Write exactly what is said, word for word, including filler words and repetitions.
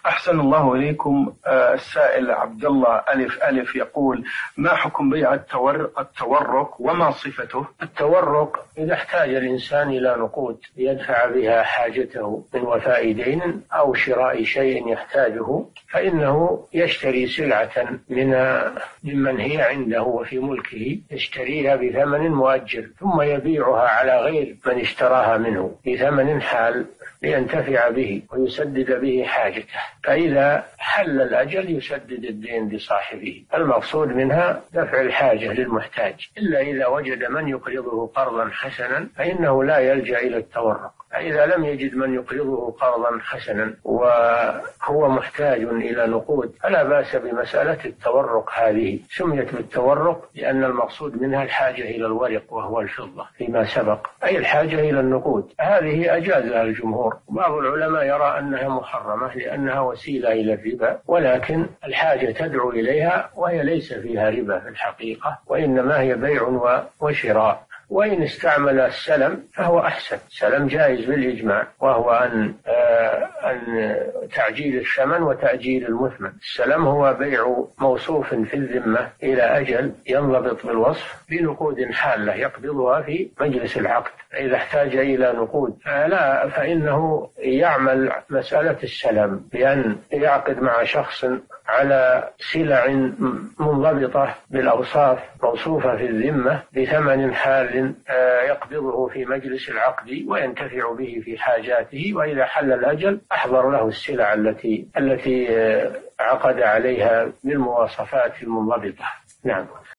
أحسن الله إليكم. آه، السائل عبد الله ألف ألف يقول: ما حكم بيع التور التورق وما صفته؟ التورق إذا احتاج الإنسان إلى نقود يدفع بها حاجته من وفاء دين أو شراء شيء يحتاجه، فإنه يشتري سلعة من ممن هي عنده وفي ملكه، يشتريها بثمن مؤجل ثم يبيعها على غير من اشتراها منه بثمن حال لينتفع به ويسدد به حاجته، فإذا حل الأجل يسدد الدين لصاحبه. المقصود منها دفع الحاجة للمحتاج، إلا إذا وجد من يقرضه قرضا حسنا فإنه لا يلجأ إلى التورق. فإذا لم يجد من يقرضه قرضا حسنا وهو محتاج إلى نقود فلا بأس بمسألة التورق. هذه سميت بالتورق لأن المقصود منها الحاجة إلى الورق وهو الفضة فيما سبق، أي الحاجة إلى النقود. هذه أجازها الجمهور، بعض العلماء يرى أنها محرمة لأنها وسيلة إلى الربا، ولكن الحاجة تدعو إليها وهي ليس فيها ربا في الحقيقة، وإنما هي بيع وشراء. وإن استعمل السلم فهو أحسن، سلم جائز بالإجماع، وهو أن آه أن تعجيل الثمن وتأجيل المثمن. السلم هو بيع موصوف في الذمة إلى أجل ينضبط بالوصف بنقود حالة يقبضها في مجلس العقد. إذا احتاج إلى نقود فلا فإنه يعمل مسألة السلم بأن يعقد مع شخص على سلع منضبطة بالأوصاف موصوفة في الذمة بثمن حال يقبضه في مجلس العقد وينتفع به في حاجاته، وإذا حل الأجل أحضر له السلع التي التي عقد عليها بالمواصفات المنضبطة. نعم.